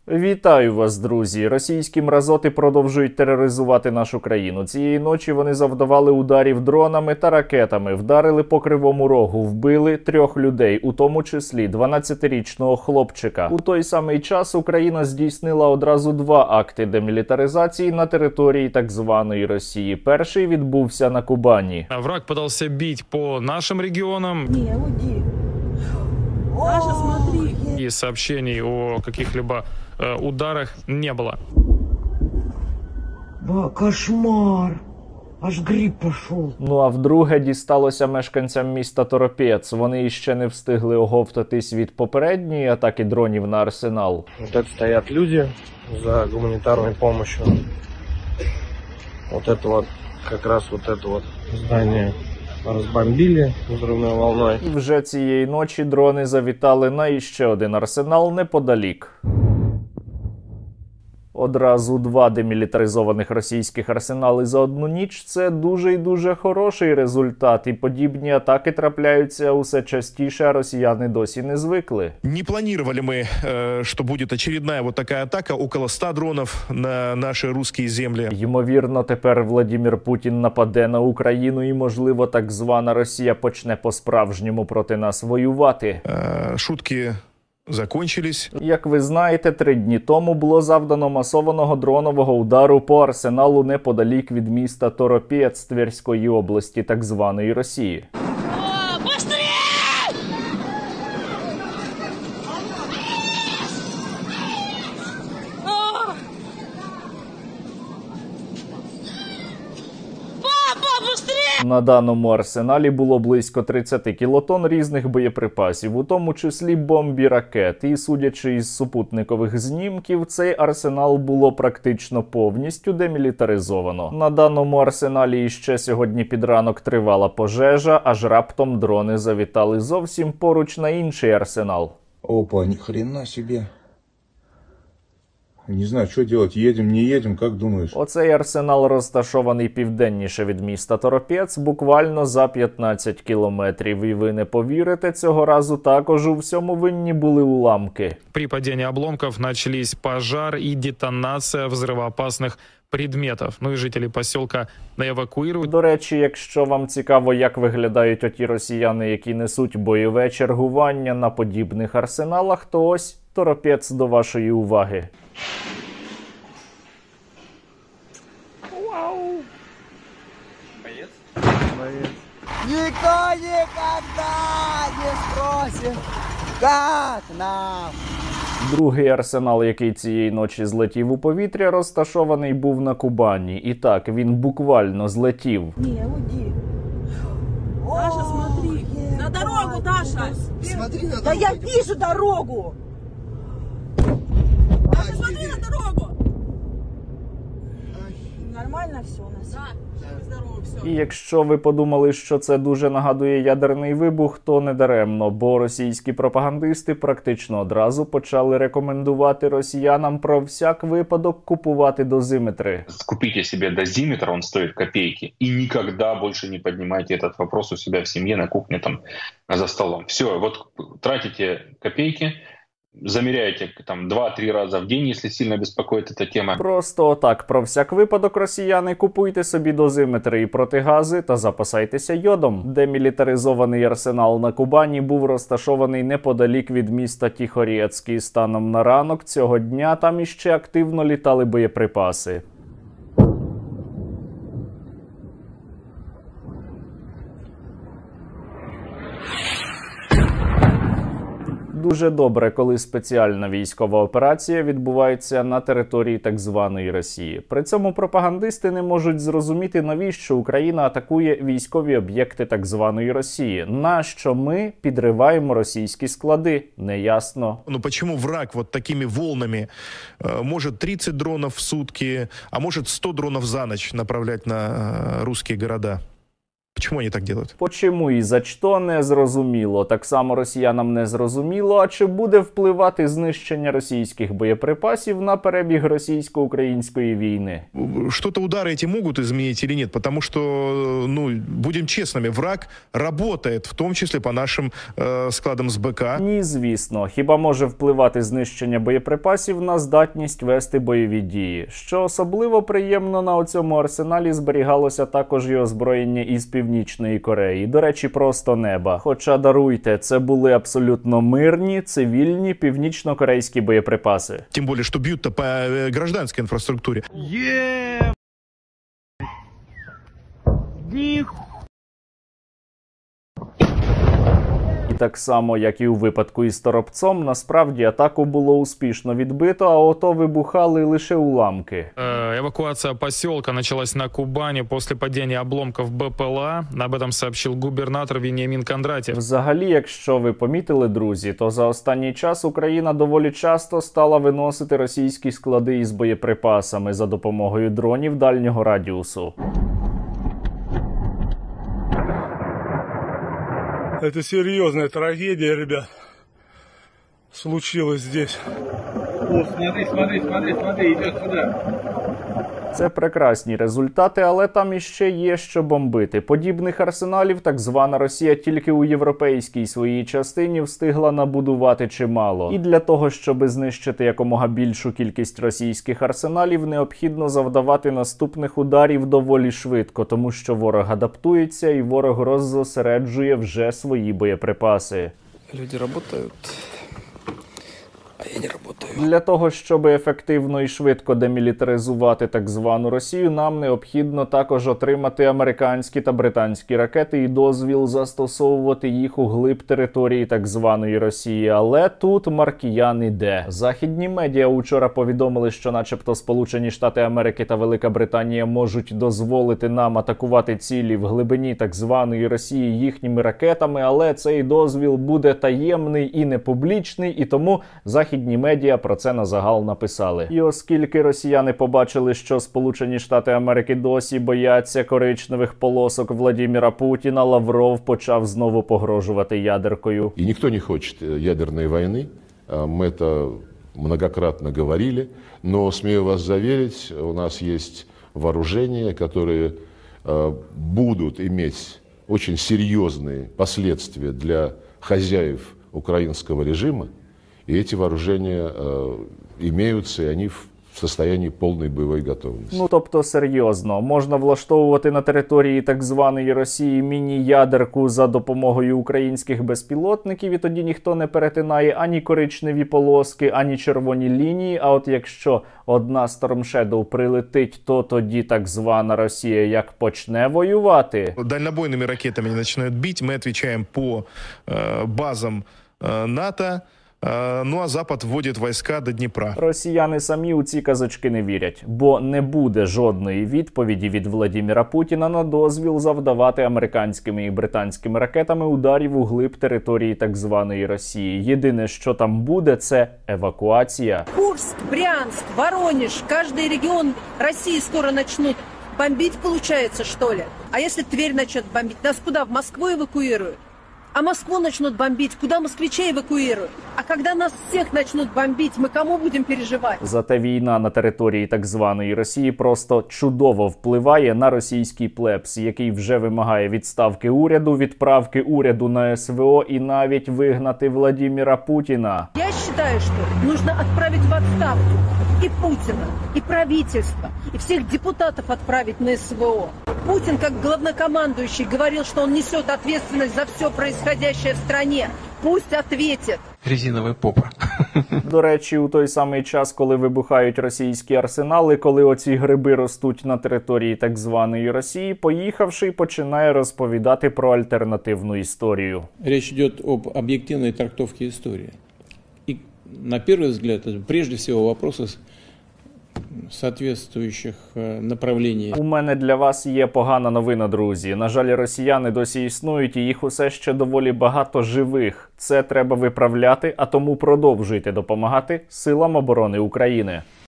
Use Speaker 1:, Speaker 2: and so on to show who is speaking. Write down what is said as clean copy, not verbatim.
Speaker 1: Вітаю вас, друзі! Російські мразоти продовжують тероризувати нашу країну. Цієї ночі вони завдавали ударів дронами та ракетами, вдарили по Кривому Рогу, вбили 3 людей, у тому числі 12-річного хлопчика. У той самий час Україна здійснила одразу 2 акти демілітаризації на території так званої Росії. Перший відбувся на Кубані.
Speaker 2: Враг пытался бить по нашим регионам.
Speaker 3: Не, уйди. Даша, смотри.
Speaker 2: И сообщений о каких-либо ударах не было.
Speaker 3: Ба, кошмар. Аж гриб пошел.
Speaker 1: Ну а вдруге дісталося мешканцям міста Торопець. Вони іще не встигли оговтатись від попередньої атаки дронів на арсенал.
Speaker 4: Вот это стоят люди за гуманитарной помощью. Вот это вот, как раз вот это вот здание розбомбили взривною волною.
Speaker 1: І вже цієї ночі дрони завітали на іще один арсенал неподалік. Одразу 2 демілітаризованих російських арсенали за одну ніч – це дуже і дуже хороший результат. І подібні атаки трапляються усе частіше, а росіяни досі не звикли.
Speaker 5: Не планировали мы, что будет очередная вот такая атака, около 100 дронов на наши русские земли.
Speaker 1: Ймовірно, тепер Владимир Путін нападе на Україну і, можливо, так звана Росія почне по-справжньому проти нас воювати.
Speaker 5: Шутки закончились.
Speaker 1: Як ви знаєте, 3 дні тому було завдано масованого дронового удару по арсеналу неподалік від міста Торопець Тверської області так званої Росії. На даному арсеналі було близько 30 кілотон різних боєприпасів, у тому числі бомб і ракет. І, судячи із супутникових знімків, цей арсенал було практично повністю демілітаризовано. На даному арсеналі іще сьогодні під ранок тривала пожежа, аж раптом дрони завітали зовсім поруч на інший арсенал.
Speaker 6: Опа, ни хрена себе. Не знаю, что делать, едем, не едем, как думаешь?
Speaker 1: Оцей арсенал розташований південніше від міста Торопець, буквально за 15 кілометрів. І ви не повірите, цього разу також у всьому винні були уламки.
Speaker 2: При падении обломков начались пожар и детонация взрывоопасных предметов. Ну и жители поселка евакуируют.
Speaker 1: До речі, якщо вам цікаво, як виглядають оті росіяни, які несуть бойове чергування на подібних арсеналах, то ось Торопець до вашої уваги.
Speaker 3: Никто никогда не спросит, как нам.
Speaker 1: Другий арсенал, який цієї ночі злетів у повітря, розташований був на Кубані. І так, він буквально злетів.
Speaker 3: Не, уйди.
Speaker 7: Даша, смотри. На дорогу, Даша.
Speaker 3: Смотри на дорогу. Да я вижу дорогу.
Speaker 7: Даша, смотри на дорогу.
Speaker 3: Нормально все у нас?
Speaker 7: Да, здорово, все.
Speaker 1: І якщо ви подумали, що це дуже нагадує ядерний вибух, то не даремно, бо російські пропагандисти практично одразу почали рекомендувати росіянам про всяк випадок купувати дозиметри.
Speaker 8: Купите себе дозиметр, он стоит копейки, и никогда больше не поднимайте этот вопрос у себя в семье, на кухне, там, за столом. Все, вот тратите копейки, замеряйте там 2-3 раза в день, если сильно беспокоит эта тема.
Speaker 1: Просто отак, про всяк випадок, росіяни, купуйте собі дозиметри і протигази та запасайтеся йодом. Демілітаризований арсенал на Кубані був розташований неподалік від міста Тихорецький. Станом на ранок цього дня там іще активно літали боєприпаси. Дуже добре, коли спеціальна військова операція відбувається на території так званої Росії. При цьому пропагандисти не можуть зрозуміти, навіщо Україна атакує військові об'єкти так званої Росії. Нащо ми підриваємо російські склади? Неясно.
Speaker 5: Ну почему враг вот такими волнами может 30 дронов в сутки, а может 100 дронов за ночь направлять на русские города? Почему они так делают?
Speaker 1: Почому і за що, не зрозуміло. Так само росіянам не зрозуміло, а чи буде впливати знищення російських боєприпасів на перебіг російсько-української війни.
Speaker 5: Что-то удары эти могут изменить или нет? Потому что, ну, будем честными, враг работает, в том числе по нашим складам с БК.
Speaker 1: Ні, звісно. Хіба може впливати знищення боєприпасів на здатність вести бойові дії? Що особливо приємно, на цьому арсеналі зберігалося також і озброєння із Північної Кореї. До речі, просто неба. Хоча, даруйте, це були абсолютно мирні, цивільні північно-корейські боєприпаси.
Speaker 5: Тем более, что бьют-то по гражданской инфраструктуре.
Speaker 1: І так само, як і у випадку із Торопцом, насправді атаку було успішно відбито, а ото вибухали лише уламки.
Speaker 2: Эвакуация поселка началась на Кубани после падения обломков БПЛА. Об этом сообщил губернатор Вениамин Кондратьев.
Speaker 1: Взагалі, якщо ви помітили, друзі, то за останній час Україна доволі часто стала виносити російські склади із боєприпасами за допомогою дронів дальнього радіусу.
Speaker 9: Это серьезная трагедия, ребят, случилось здесь.
Speaker 10: О, смотри, идет сюда.
Speaker 1: Це прекрасні результати, але там іще є що бомбити. Подібних арсеналів так звана Росія тільки у європейській своїй частині встигла набудувати чимало. І для того, щоб знищити якомога більшу кількість російських арсеналів, необхідно завдавати наступних ударів доволі швидко, тому що ворог адаптується і ворог роззосереджує вже свої боєприпаси.
Speaker 4: Люди працюють. А я не работаю.
Speaker 1: Для того, щоб ефективно і швидко демілітаризувати так звану Росію, нам необхідно також отримати американські та британські ракети і дозвіл застосовувати їх у глиб території так званої Росії. Але тут Маркіян іде. Західні медіа учора повідомили, що начебто Сполучені Штати Америки та Велика Британія можуть дозволити нам атакувати цілі в глибині так званої Росії їхніми ракетами, але цей дозвіл буде таємний і не публічний, і тому західні медіа про це на загал написали. І оскільки росіяни побачили, що Сполучені Штати Америки досі бояться коричневих полосок Владіміра Путіна, Лавров почав знову погрожувати ядеркою.
Speaker 11: И никто не хочет ядерной войны, мы это многократно говорили, но, смею вас заверить, у нас есть вооружения, которые будут иметь очень серьезные последствия для хозяев украинского режима. И эти вооружения имеются, и они в состоянии повної бойової готовності.
Speaker 1: Ну, тобто, серйозно, можна влаштовувати на території так званої Росії міні-ядерку за допомогою українських безпілотників, і тоді ніхто не перетинає ані коричневі полоски, ані червоні лінії, а от якщо одна Storm Shadow прилетить, то тоді так звана Росія як почне воювати.
Speaker 5: Дальнобойными ракетами они начинают бить, мы отвечаем по базам НАТО. Ну а Запад вводить війська до Дніпра.
Speaker 1: Росіяни самі у ці казочки не вірять, бо не буде жодної відповіді від Владіміра Путіна на дозвіл завдавати американськими і британськими ракетами ударів у глиб території так званої Росії. Єдине, що там буде, це евакуація.
Speaker 12: Курск, Брянск, Воронеж, кожний регіон Росії скоро почнуть бомбить, получается, что ли? А если Тверь начнет бомбить, нас куда, в Москву эвакуируют? А Москву начнут бомбить, куда москвичей эвакуируют? А когда нас всех начнут бомбить, мы кому будем переживать?
Speaker 1: Зате війна на території так званої Росії просто чудово впливає на російський плебс, який вже вимагає відставки уряду, відправки уряду на СВО і навіть вигнати Владіміра Путіна.
Speaker 12: Я считаю, что нужно отправить в отставку и Путина, и правительство, и всех депутатов отправить на СВО. Путин, как главнокомандующий, говорил, что он несет ответственность за все происходящее в стране. Пусть ответит.
Speaker 4: Резиновая попа.
Speaker 1: До речі, у той самий час, коли вибухають російські арсенали, коли оці гриби ростуть на території так званої Росії, поїхавший починає розповідати про альтернативну історію.
Speaker 13: Речь идет об объективной трактовке истории. И, на первый взгляд, это прежде всего вопросы соответствуючих направлений.
Speaker 1: У мене для вас є погана новина, друзі. На жаль, росіяни досі існують, і їх усе ще доволі багато живих. Це треба виправляти, а тому продовжуйте допомагати Силам оборони України.